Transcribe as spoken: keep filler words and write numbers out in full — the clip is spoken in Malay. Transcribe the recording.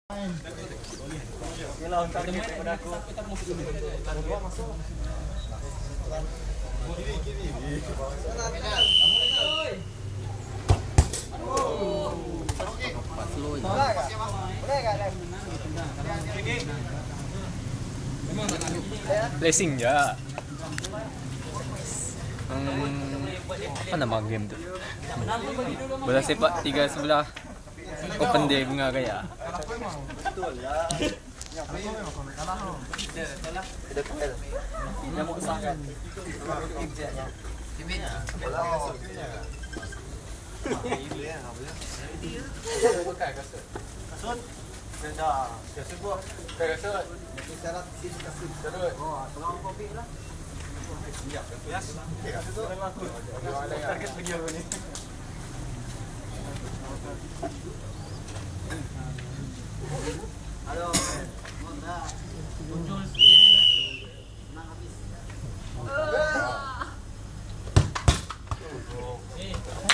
Yalah untuk target daripada aku. Dua masuk. Kiri kiri. Oh. Okey. Slow je. Boleh tak? Boleh tak? Blessing je. Hmm, apa nama game tu? Bola sepak tiga sebelah. Open day Bunga Raya. Betul lah. Yang betul memang kau nak kalah tu. Betul lah. Betul. Yang mau sangat. Objeknya. Timnya. Bola masuknya. Ini ya, boleh. Pakai kasut. Kasut. Dah. Kasut buat. Pakai kasut. Ini syarat sini kasut. Kasut. Oh, tolong kopi lah. Siap. Ya. Okey, kasut tu memang aku. Target pergi aku ni. Halo, Monda. Muncul sikit. Menang habis. Eh,